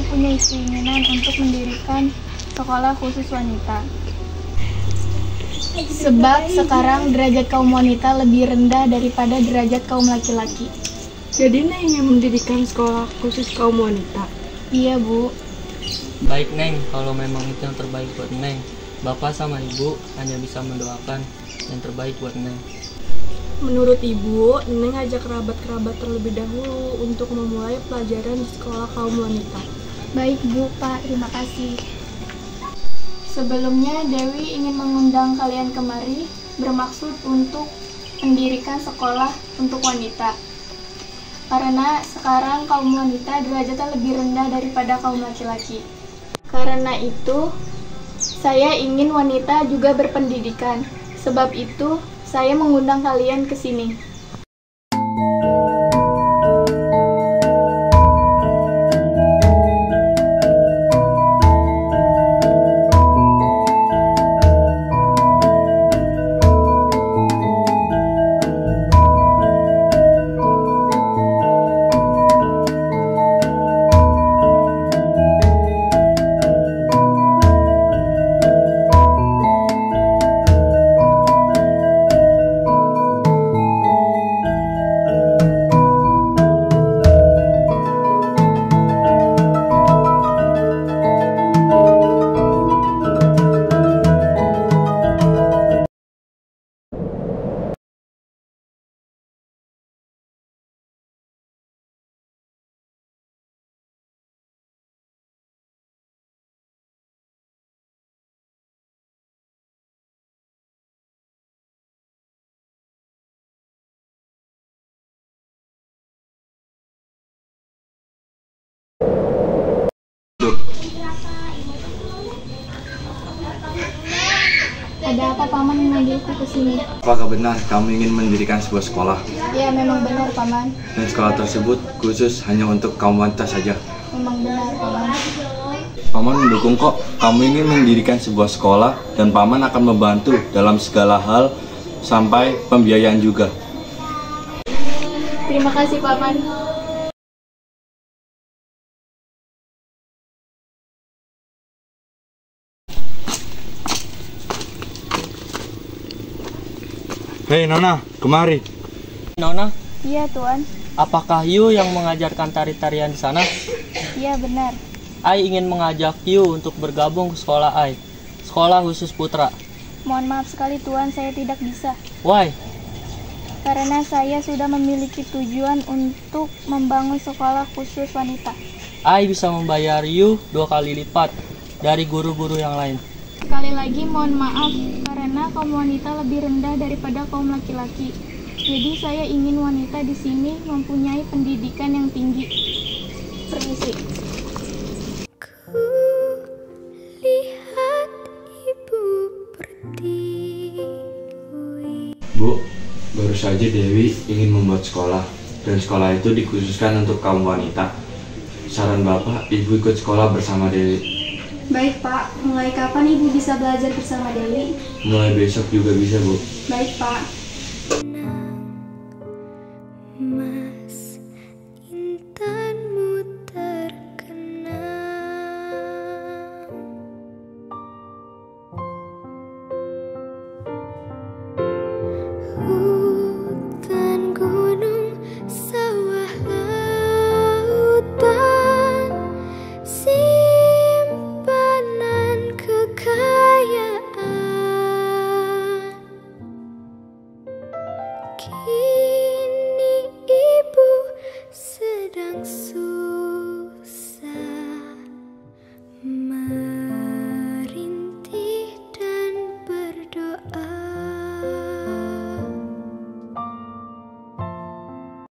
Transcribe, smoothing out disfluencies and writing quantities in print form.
mempunyai keinginan untuk mendirikan sekolah khusus wanita. Sebab sekarang derajat kaum wanita lebih rendah daripada derajat kaum laki-laki. Jadi Neng ingin mendirikan sekolah khusus kaum wanita? Iya, Bu. Baik Neng, kalau memang itu yang terbaik buat Neng. Bapak sama Ibu hanya bisa mendoakan yang terbaik buat Neng. Menurut Ibu, Neng ajak kerabat-kerabat terlebih dahulu untuk memulai pelajaran di sekolah kaum wanita. Baik, Bu, Pak. Terima kasih. Sebelumnya, Dewi ingin mengundang kalian kemari bermaksud untuk mendirikan sekolah untuk wanita. Karena sekarang kaum wanita derajatnya lebih rendah daripada kaum laki-laki. Karena itu, saya ingin wanita juga berpendidikan. Sebab itu, saya mengundang kalian ke sini. Ada apa Paman memanggilku ke sini? Apakah benar kamu ingin mendirikan sebuah sekolah? Ya, memang benar Paman. Dan sekolah tersebut khusus hanya untuk kaum wanita saja? Memang benar Paman. Paman mendukung kok. Kamu ingin mendirikan sebuah sekolah dan Paman akan membantu dalam segala hal sampai pembiayaan juga. Terima kasih Paman. Hei Nona, kemari. Nona, Iya Tuan. apakah Yu yang mengajarkan tari-tarian di sana? Iya benar. Ai ingin mengajak Yu untuk bergabung ke sekolah Ai, sekolah khusus putra. Mohon maaf sekali Tuan, saya tidak bisa. Why? Karena saya sudah memiliki tujuan untuk membangun sekolah khusus wanita. Ai bisa membayar Yu 2 kali lipat dari guru-guru yang lain. Sekali lagi mohon maaf, karena kaum wanita lebih rendah daripada kaum laki-laki. Jadi saya ingin wanita di sini mempunyai pendidikan yang tinggi. Permisi. Lihat ibu berdiri. Bu, baru saja Dewi ingin membuat sekolah dan sekolah itu dikhususkan untuk kaum wanita. Saran Bapak, Ibu ikut sekolah bersama Dewi. Baik Pak, mulai kapan Ibu bisa belajar bersama Dewi? Mulai besok juga bisa, Bu. Baik Pak.